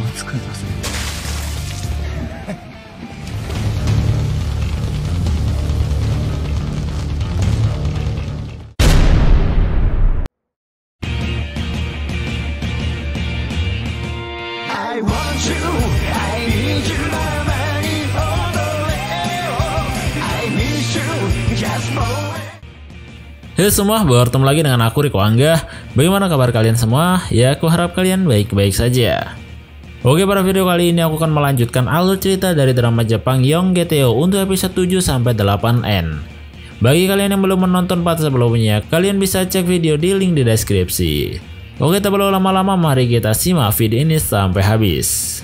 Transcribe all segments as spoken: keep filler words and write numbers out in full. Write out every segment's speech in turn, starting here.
作り出す。I want you, I need you, 生に踊れよ。I miss you, just for Halo semua, bertemu lagi dengan aku Riko Angga. Bagaimana kabar kalian semua? Ya, aku harap kalian baik-baik saja. Oke, pada video kali ini aku akan melanjutkan alur cerita dari drama Jepang Young G T O untuk episode tujuh sampai delapan N. Bagi kalian yang belum menonton part sebelumnya, kalian bisa cek video di link di deskripsi. Oke, tak perlu lama-lama, mari kita simak video ini sampai habis.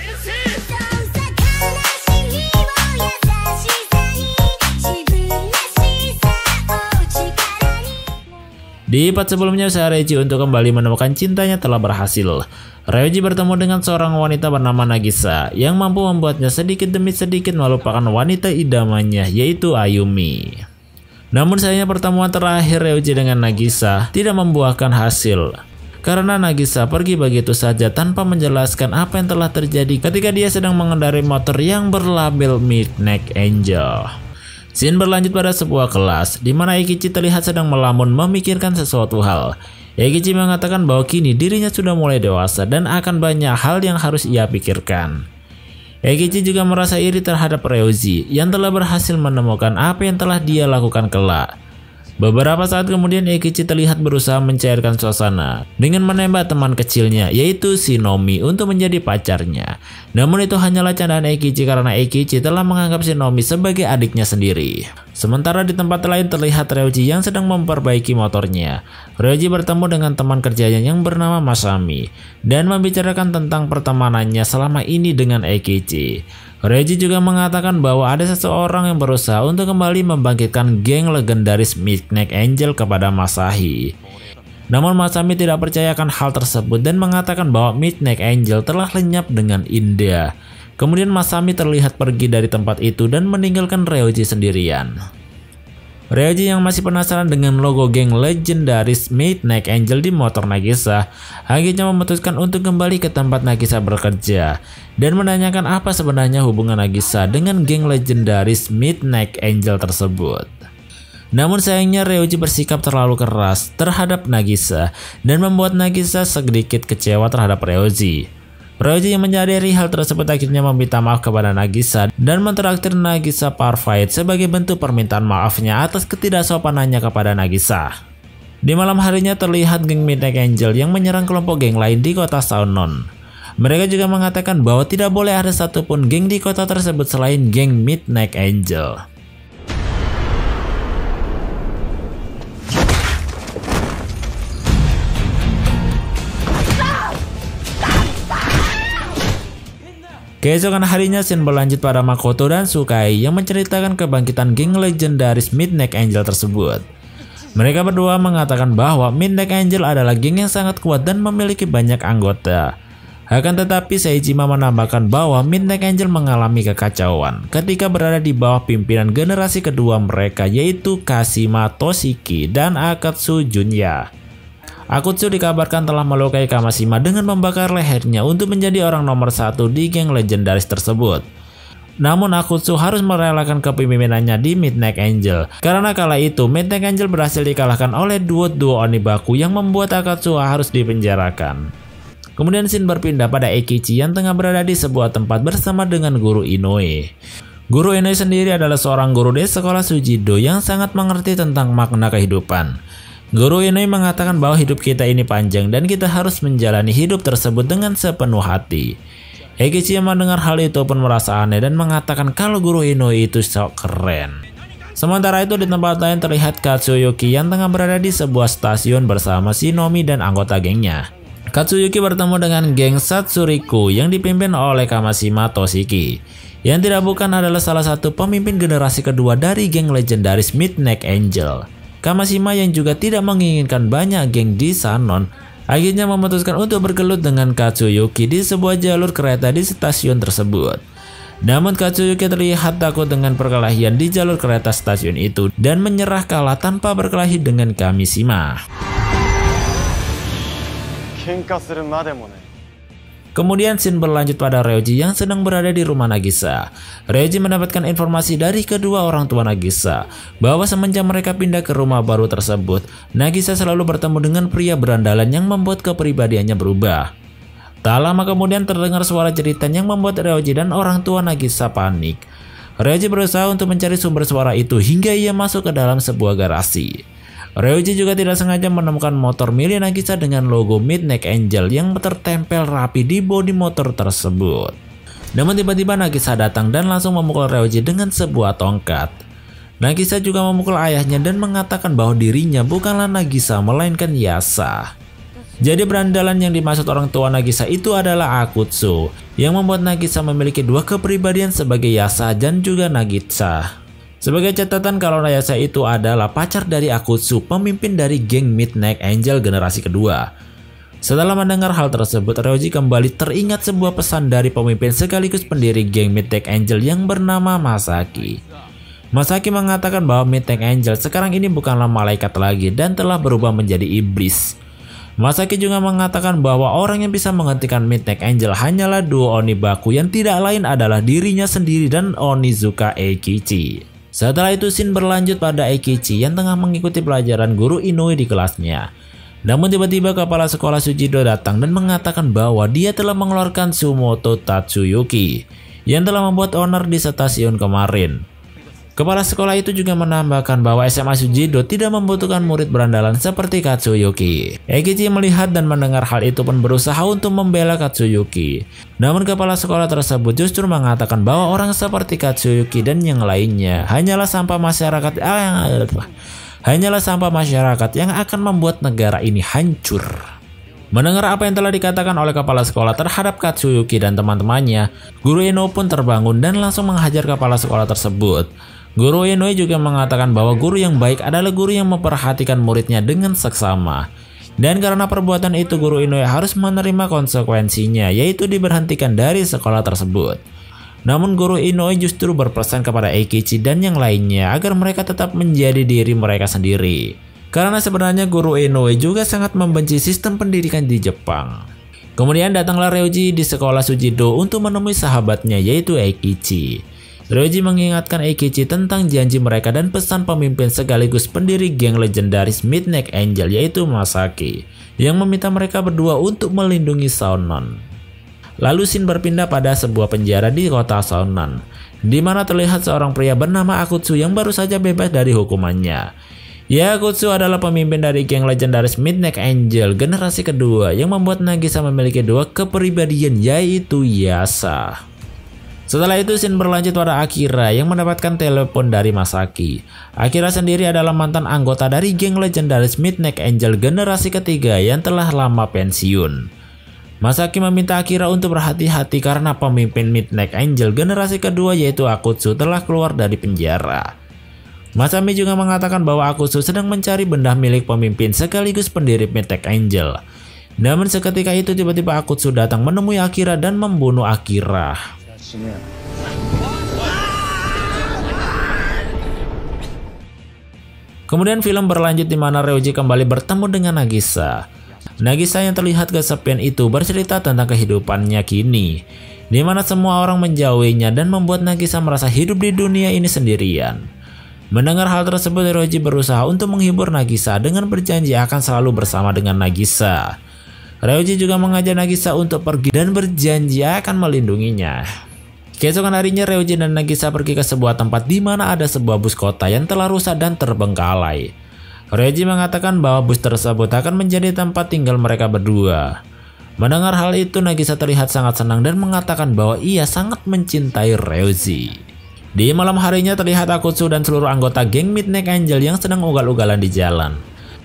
Di part sebelumnya, usaha Reiji untuk kembali menemukan cintanya telah berhasil. Reiji bertemu dengan seorang wanita bernama Nagisa yang mampu membuatnya sedikit demi sedikit melupakan wanita idamannya, yaitu Ayumi. Namun sayangnya pertemuan terakhir Reiji dengan Nagisa tidak membuahkan hasil, karena Nagisa pergi begitu saja tanpa menjelaskan apa yang telah terjadi ketika dia sedang mengendarai motor yang berlabel Midnight Angel. Scene berlanjut pada sebuah kelas, di mana Eikichi terlihat sedang melamun memikirkan sesuatu hal. Eikichi mengatakan bahwa kini dirinya sudah mulai dewasa dan akan banyak hal yang harus ia pikirkan. Eikichi juga merasa iri terhadap Ryoji yang telah berhasil menemukan apa yang telah dia lakukan kelak. Beberapa saat kemudian Eikichi terlihat berusaha mencairkan suasana dengan menembak teman kecilnya, yaitu Shinomi, untuk menjadi pacarnya. Namun itu hanyalah candaan Eikichi karena Eikichi telah menganggap Shinomi sebagai adiknya sendiri. Sementara di tempat lain terlihat Ryoji yang sedang memperbaiki motornya. Ryoji bertemu dengan teman kerjanya yang bernama Masami dan membicarakan tentang pertemanannya selama ini dengan Eikichi. Ryoji juga mengatakan bahwa ada seseorang yang berusaha untuk kembali membangkitkan geng legendaris Midnight Angel kepada Masahi. Namun Masami tidak percayakan hal tersebut dan mengatakan bahwa Midnight Angel telah lenyap dengan indah. Kemudian Masami terlihat pergi dari tempat itu dan meninggalkan Ryoji sendirian. Ryoji yang masih penasaran dengan logo geng legendaris Midnight Angel di motor Nagisa akhirnya memutuskan untuk kembali ke tempat Nagisa bekerja dan menanyakan apa sebenarnya hubungan Nagisa dengan geng legendaris Midnight Angel tersebut. Namun sayangnya Ryoji bersikap terlalu keras terhadap Nagisa dan membuat Nagisa sedikit kecewa terhadap Ryoji. Ryoji yang menyadari hal tersebut akhirnya meminta maaf kepada Nagisa dan mentraktir Nagisa Parfait sebagai bentuk permintaan maafnya atas ketidaksopanannya kepada Nagisa. Di malam harinya terlihat geng Midnight Angel yang menyerang kelompok geng lain di kota Saunon. Mereka juga mengatakan bahwa tidak boleh ada satupun geng di kota tersebut selain geng Midnight Angel. Keesokan harinya scene berlanjut pada Makoto dan Sukai yang menceritakan kebangkitan geng legendaris Midnight Angel tersebut. Mereka berdua mengatakan bahwa Midnight Angel adalah geng yang sangat kuat dan memiliki banyak anggota. Akan tetapi Seijima menambahkan bahwa Midnight Angel mengalami kekacauan ketika berada di bawah pimpinan generasi kedua mereka, yaitu Kashima Toshiki dan Akatsu Junya. Akutsu dikabarkan telah melukai Kamashima dengan membakar lehernya untuk menjadi orang nomor satu di geng legendaris tersebut. Namun Akutsu harus merelakan kepemimpinannya di Midnight Angel karena kala itu Midnight Angel berhasil dikalahkan oleh duo-duo Onibaku yang membuat Akutsu harus dipenjarakan. Kemudian scene berpindah pada Eikichi yang tengah berada di sebuah tempat bersama dengan guru Inoue. Guru Inoue sendiri adalah seorang guru di sekolah Sujido yang sangat mengerti tentang makna kehidupan. Guru Inoue mengatakan bahwa hidup kita ini panjang dan kita harus menjalani hidup tersebut dengan sepenuh hati. Eikichi yang mendengar hal itu pun merasa aneh dan mengatakan kalau guru Inoue itu sok keren. Sementara itu di tempat lain terlihat Katsuyuki yang tengah berada di sebuah stasiun bersama Shinomi dan anggota gengnya. Katsuyuki bertemu dengan geng Satsuriku yang dipimpin oleh Kamashima Toshiki, yang tidak bukan adalah salah satu pemimpin generasi kedua dari geng legendaris Midnight Angel. Kamashima yang juga tidak menginginkan banyak geng di Sanon akhirnya memutuskan untuk bergelut dengan Katsuyuki di sebuah jalur kereta di stasiun tersebut. Namun Katsuyuki terlihat takut dengan perkelahian di jalur kereta stasiun itu dan menyerah kalah tanpa berkelahi dengan Kamishima. Kemudian scene berlanjut pada Ryoji yang sedang berada di rumah Nagisa. Ryoji mendapatkan informasi dari kedua orang tua Nagisa bahwa semenjak mereka pindah ke rumah baru tersebut, Nagisa selalu bertemu dengan pria berandalan yang membuat kepribadiannya berubah. Tak lama kemudian terdengar suara jeritan yang membuat Ryoji dan orang tua Nagisa panik. Ryoji berusaha untuk mencari sumber suara itu hingga ia masuk ke dalam sebuah garasi. Ryoji juga tidak sengaja menemukan motor milik Nagisa dengan logo Midnight Angel yang tertempel rapi di bodi motor tersebut. Namun tiba-tiba Nagisa datang dan langsung memukul Ryoji dengan sebuah tongkat. Nagisa juga memukul ayahnya dan mengatakan bahwa dirinya bukanlah Nagisa melainkan Yasa. Jadi berandalan yang dimaksud orang tua Nagisa itu adalah Akutsu, yang membuat Nagisa memiliki dua kepribadian sebagai Yasa dan juga Nagisa. Sebagai catatan, kalau Yasa itu adalah pacar dari Akutsu, pemimpin dari geng Midnight Angel generasi kedua. Setelah mendengar hal tersebut, Ryoji kembali teringat sebuah pesan dari pemimpin sekaligus pendiri geng Midnight Angel yang bernama Masaki. Masaki mengatakan bahwa Midnight Angel sekarang ini bukanlah malaikat lagi dan telah berubah menjadi iblis. Masaki juga mengatakan bahwa orang yang bisa menghentikan Midnight Angel hanyalah duo Onibaku yang tidak lain adalah dirinya sendiri dan Onizuka Eikichi. Setelah itu scene berlanjut pada Eikichi yang tengah mengikuti pelajaran guru Inoue di kelasnya. Namun tiba-tiba kepala sekolah Sujido datang dan mengatakan bahwa dia telah mengeluarkan Sumoto Tatsuyuki yang telah membuat onar di stasiun kemarin. Kepala sekolah itu juga menambahkan bahwa S M A Sujido tidak membutuhkan murid berandalan seperti Katsuyuki. Eikichi melihat dan mendengar hal itu pun berusaha untuk membela Katsuyuki. Namun kepala sekolah tersebut justru mengatakan bahwa orang seperti Katsuyuki dan yang lainnya hanyalah sampah masyarakat ah, hanyalah sampah masyarakat yang akan membuat negara ini hancur. Mendengar apa yang telah dikatakan oleh kepala sekolah terhadap Katsuyuki dan teman-temannya, Guru Inoue pun terbangun dan langsung menghajar kepala sekolah tersebut. Guru Inoue juga mengatakan bahwa guru yang baik adalah guru yang memperhatikan muridnya dengan seksama. Dan karena perbuatan itu Guru Inoue harus menerima konsekuensinya, yaitu diberhentikan dari sekolah tersebut. Namun Guru Inoue justru berpesan kepada Eikichi dan yang lainnya agar mereka tetap menjadi diri mereka sendiri. Karena sebenarnya Guru Inoue juga sangat membenci sistem pendidikan di Jepang. Kemudian datanglah Ryoji di sekolah Sujido untuk menemui sahabatnya yaitu Eikichi. Ryoji mengingatkan Eikichi tentang janji mereka dan pesan pemimpin sekaligus pendiri geng legendaris Midnight Angel yaitu Masaki, yang meminta mereka berdua untuk melindungi Saunon. Lalu scene berpindah pada sebuah penjara di kota Saunon, di mana terlihat seorang pria bernama Akutsu yang baru saja bebas dari hukumannya. Ya, Akutsu adalah pemimpin dari geng legendaris Midnight Angel generasi kedua yang membuat Nagisa memiliki dua kepribadian yaitu Yasa. Setelah itu scene berlanjut pada Akira yang mendapatkan telepon dari Masaki. Akira sendiri adalah mantan anggota dari geng legendaris Midnight Angel generasi ketiga yang telah lama pensiun. Masaki meminta Akira untuk berhati-hati karena pemimpin Midnight Angel generasi kedua yaitu Akutsu telah keluar dari penjara. Masami juga mengatakan bahwa Akutsu sedang mencari benda milik pemimpin sekaligus pendiri Midnight Angel. Namun seketika itu tiba-tiba Akutsu datang menemui Akira dan membunuh Akira. Kemudian film berlanjut di mana Ryoji kembali bertemu dengan Nagisa. Nagisa yang terlihat kesepian itu bercerita tentang kehidupannya kini, di mana semua orang menjauhinya dan membuat Nagisa merasa hidup di dunia ini sendirian. Mendengar hal tersebut, Ryoji berusaha untuk menghibur Nagisa dengan berjanji akan selalu bersama dengan Nagisa. Ryoji juga mengajak Nagisa untuk pergi dan berjanji akan melindunginya. Keesokan harinya Ryoji dan Nagisa pergi ke sebuah tempat di mana ada sebuah bus kota yang telah rusak dan terbengkalai. Ryoji mengatakan bahwa bus tersebut akan menjadi tempat tinggal mereka berdua. Mendengar hal itu, Nagisa terlihat sangat senang dan mengatakan bahwa ia sangat mencintai Ryoji. Di malam harinya terlihat Akutsu dan seluruh anggota geng Midnight Angel yang sedang ugal-ugalan di jalan.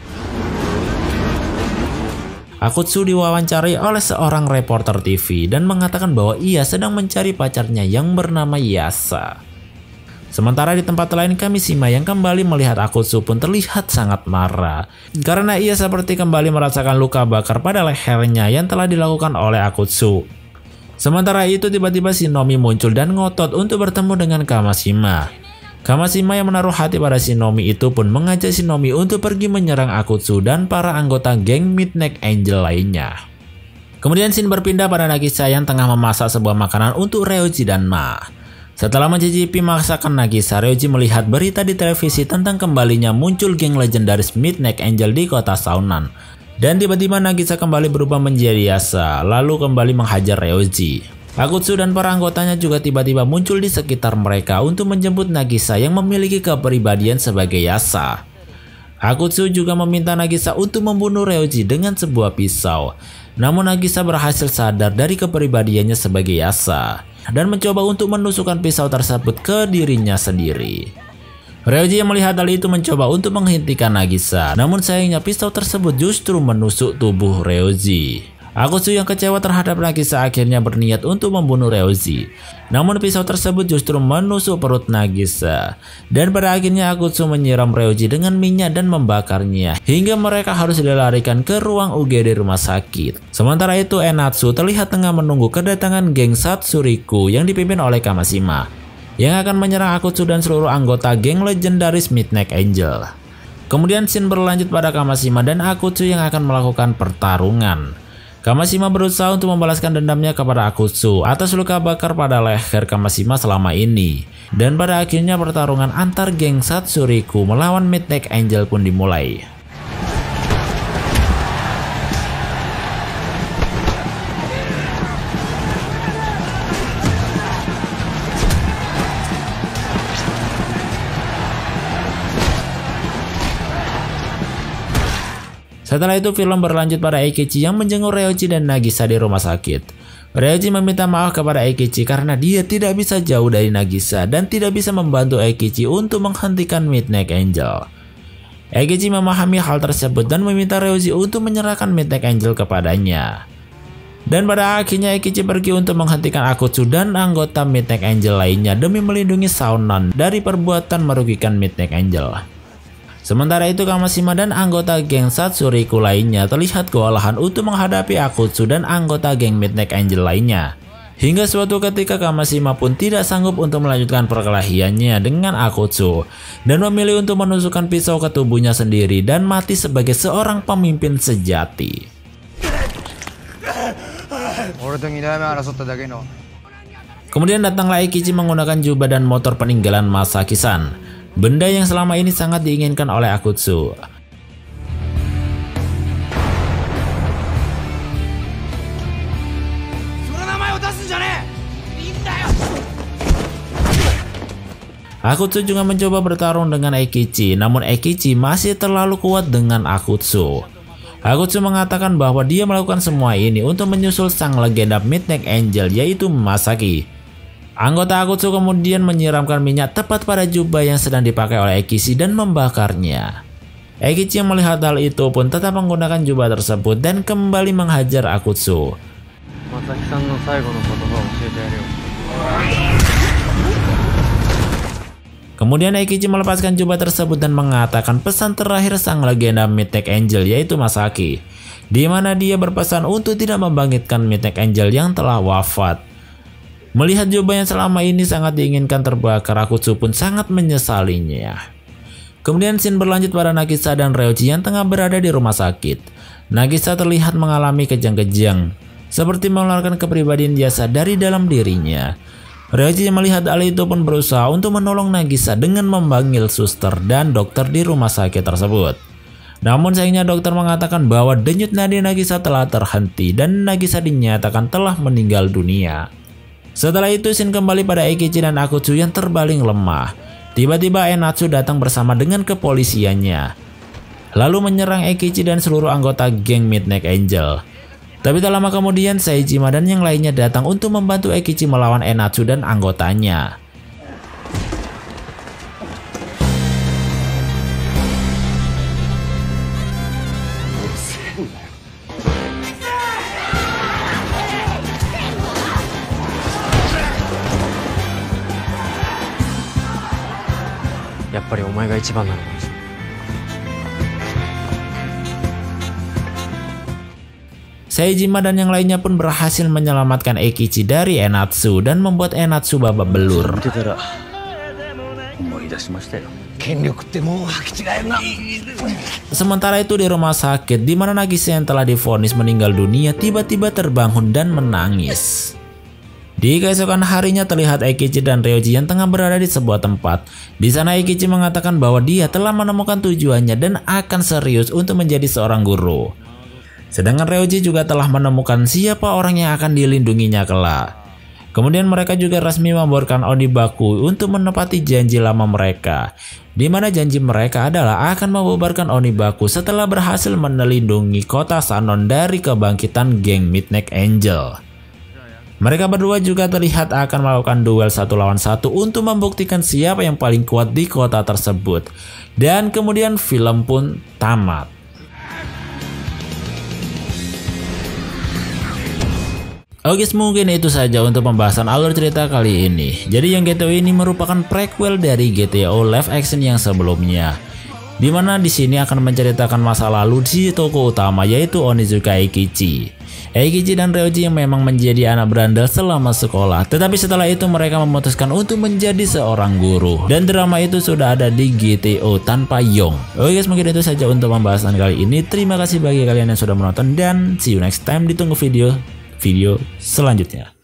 Akutsu diwawancarai oleh seorang reporter T V dan mengatakan bahwa ia sedang mencari pacarnya yang bernama Yasa. Sementara di tempat lain, Kamishima yang kembali melihat Akutsu pun terlihat sangat marah karena ia seperti kembali merasakan luka bakar pada lehernya yang telah dilakukan oleh Akutsu. Sementara itu tiba-tiba Shinomi muncul dan ngotot untuk bertemu dengan Kamishima. Kamishima yang menaruh hati pada Shinomi itu pun mengajak Shinomi untuk pergi menyerang Akutsu dan para anggota geng Midnight Angel lainnya. Kemudian scene berpindah pada Nagisa yang tengah memasak sebuah makanan untuk Ryoji dan Ma. Setelah mencicipi masakan Nagisa, Ryoji melihat berita di televisi tentang kembalinya muncul geng legendaris Midnight Angel di kota Saunan. Dan tiba-tiba Nagisa kembali berubah menjadi Yasa, lalu kembali menghajar Ryoji. Akutsu dan para anggotanya juga tiba-tiba muncul di sekitar mereka untuk menjemput Nagisa yang memiliki kepribadian sebagai Yasa. Akutsu juga meminta Nagisa untuk membunuh Ryoji dengan sebuah pisau. Namun Nagisa berhasil sadar dari kepribadiannya sebagai Yasa dan mencoba untuk menusukkan pisau tersebut ke dirinya sendiri. Ryoji yang melihat hal itu mencoba untuk menghentikan Nagisa, namun sayangnya pisau tersebut justru menusuk tubuh Ryoji. Akutsu yang kecewa terhadap Nagisa akhirnya berniat untuk membunuh Ryoji. Namun pisau tersebut justru menusuk perut Nagisa. Dan pada akhirnya Akutsu menyiram Ryoji dengan minyak dan membakarnya hingga mereka harus dilarikan ke ruang U G D rumah sakit. Sementara itu Enatsu terlihat tengah menunggu kedatangan geng Satsuriku yang dipimpin oleh Kamashima yang akan menyerang Akutsu dan seluruh anggota geng legendaris Midnight Angel. Kemudian scene berlanjut pada Kamashima dan Akutsu yang akan melakukan pertarungan. Kamashima berusaha untuk membalaskan dendamnya kepada Akutsu atas luka bakar pada leher Kamashima selama ini. Dan pada akhirnya pertarungan antar geng Satsuriku melawan Midnight Angel pun dimulai. Setelah itu film berlanjut pada Eikichi yang menjenguk Ryoji dan Nagisa di rumah sakit. Ryoji meminta maaf kepada Eikichi karena dia tidak bisa jauh dari Nagisa dan tidak bisa membantu Eikichi untuk menghentikan Midnight Angel. Eikichi memahami hal tersebut dan meminta Ryoji untuk menyerahkan Midnight Angel kepadanya. Dan pada akhirnya Eikichi pergi untuk menghentikan Akutsu dan anggota Midnight Angel lainnya demi melindungi Saunan dari perbuatan merugikan Midnight Angel. Sementara itu Kamashima dan anggota geng Satsuriku lainnya terlihat kewalahan untuk menghadapi Akutsu dan anggota geng Midnight Angel lainnya. Hingga suatu ketika Kamashima pun tidak sanggup untuk melanjutkan perkelahiannya dengan Akutsu dan memilih untuk menusukkan pisau ke tubuhnya sendiri dan mati sebagai seorang pemimpin sejati. Kemudian datanglah Eikichi menggunakan jubah dan motor peninggalan Masaki-san. Benda yang selama ini sangat diinginkan oleh Akutsu. Akutsu juga mencoba bertarung dengan Eikichi, namun Eikichi masih terlalu kuat dengan Akutsu. Akutsu mengatakan bahwa dia melakukan semua ini untuk menyusul sang legenda Midnight Angel yaitu Masaki. Anggota Akutsu kemudian menyiramkan minyak tepat pada jubah yang sedang dipakai oleh Eikichi dan membakarnya. Eikichi yang melihat hal itu pun tetap menggunakan jubah tersebut dan kembali menghajar Akutsu. Kemudian Eikichi melepaskan jubah tersebut dan mengatakan pesan terakhir sang legenda Midnight Angel yaitu Masaki, di mana dia berpesan untuk tidak membangkitkan Midnight Angel yang telah wafat. Melihat jubah yang selama ini sangat diinginkan terbakar, Akutsu pun sangat menyesalinya. Kemudian scene berlanjut pada Nagisa dan Ryoji yang tengah berada di rumah sakit. Nagisa terlihat mengalami kejang-kejang, seperti mengeluarkan kepribadian Yasa dari dalam dirinya. Ryoji yang melihat hal itu pun berusaha untuk menolong Nagisa dengan memanggil suster dan dokter di rumah sakit tersebut. Namun sayangnya dokter mengatakan bahwa denyut nadi Nagisa telah terhenti dan Nagisa dinyatakan telah meninggal dunia. Setelah itu scene kembali pada Eikichi dan Akutsu yang terbaling lemah. Tiba-tiba Enatsu datang bersama dengan kepolisiannya, lalu menyerang Eikichi dan seluruh anggota geng Midnight Angel. Tapi tak lama kemudian Saejima dan yang lainnya datang untuk membantu Eikichi melawan Enatsu dan anggotanya. Saejima dan yang lainnya pun berhasil menyelamatkan Eikichi dari Enatsu dan membuat Enatsu babak belur. Sementara itu di rumah sakit di mana Nagisa yang telah divonis meninggal dunia tiba-tiba terbangun dan menangis. Di keesokan harinya terlihat Eikichi dan Ryoji yang tengah berada di sebuah tempat. Di sana Eikichi mengatakan bahwa dia telah menemukan tujuannya dan akan serius untuk menjadi seorang guru. Sedangkan Ryoji juga telah menemukan siapa orang yang akan dilindunginya kelak. Kemudian mereka juga resmi memborkan Onibaku untuk menepati janji lama mereka, di mana janji mereka adalah akan membubarkan Onibaku setelah berhasil melindungi kota Sanon dari kebangkitan geng Midnight Angel. Mereka berdua juga terlihat akan melakukan duel satu lawan satu untuk membuktikan siapa yang paling kuat di kota tersebut. Dan kemudian film pun tamat. Oke, mungkin itu saja untuk pembahasan alur cerita kali ini. Jadi yang G T O ini merupakan prequel dari G T O live action yang sebelumnya, di mana di sini akan menceritakan masa lalu si tokoh utama yaitu Onizuka Eikichi. Eikichi dan Ryoji yang memang menjadi anak berandal selama sekolah, tetapi setelah itu mereka memutuskan untuk menjadi seorang guru. Dan drama itu sudah ada di G T O tanpa Yong. Oke guys, mungkin itu saja untuk pembahasan kali ini. Terima kasih bagi kalian yang sudah menonton dan see you next time. Ditunggu video video selanjutnya.